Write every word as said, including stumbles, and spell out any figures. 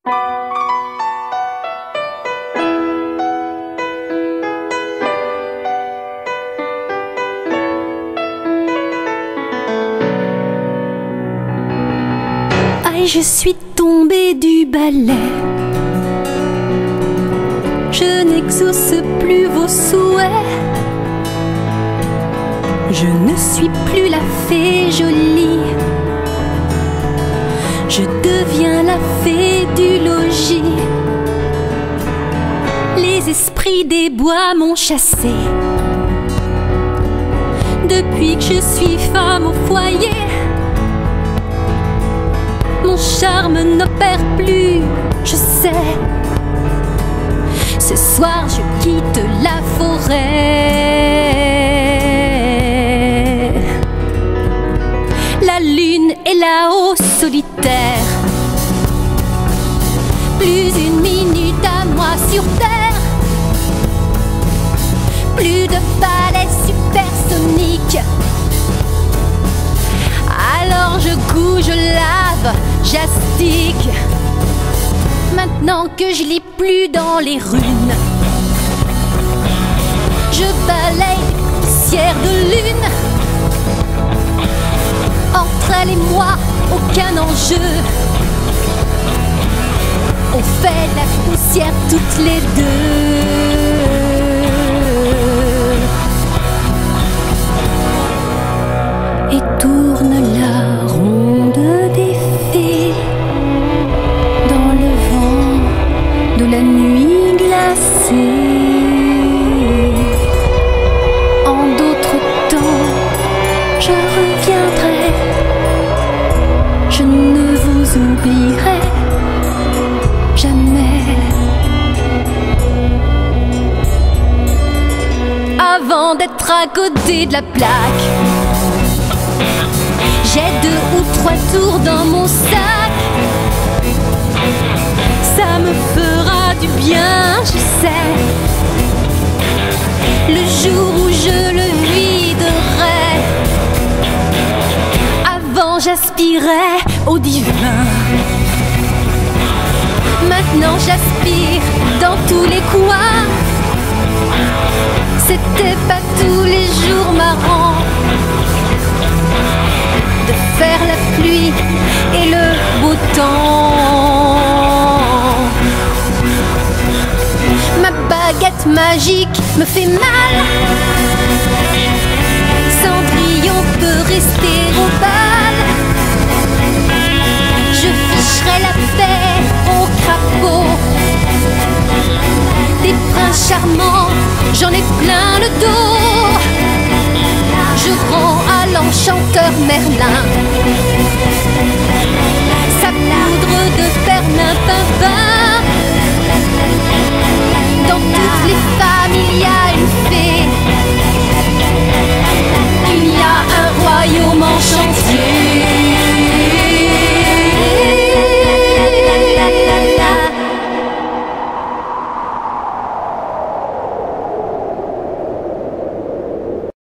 Je suis tombée du balai. Je n'exauce plus vos souhaits. Je ne suis plus la fée jolie. Je deviens la fée du logis. Les esprits des bois m'ont chassée. Depuis que je suis femme au foyer, mon charme n'opère plus, je sais. Ce soir je quitte la forêt. La lune est là-haut solitaire. Plus une minute à moi sur terre. Plus de balais supersoniques. Alors je couds, je lave, j'astique. Maintenant que je lis plus dans les runes, je balaye les poussières de lune. Entre elle et moi, aucun enjeu. On fait la poussière toutes les deux. Et tourne la ronde des fées dans le vent de la nuit glacée. En d'autres temps, je reviendrai. Je ne vous oublierai jamais. Avant d'être à côté de la plaque, j'ai deux ou trois tours dans mon sac. Ça me fera du bien, je sais. Le jour où je le viderai. Avant j'aspirais au divin. Maintenant j'aspire dans tous les coins. C'était pas tous les jours marrant de faire la pluie et le beau temps. Ma baguette magique me fait mal. Cendrillon peut rester au bal. Je ficherai la paix au crapaud. Des princes charmants, j'en ai plein le dos. Je rends à l'enchanteur Merlin sa poudre de perlimpinpin dans toutes les phases.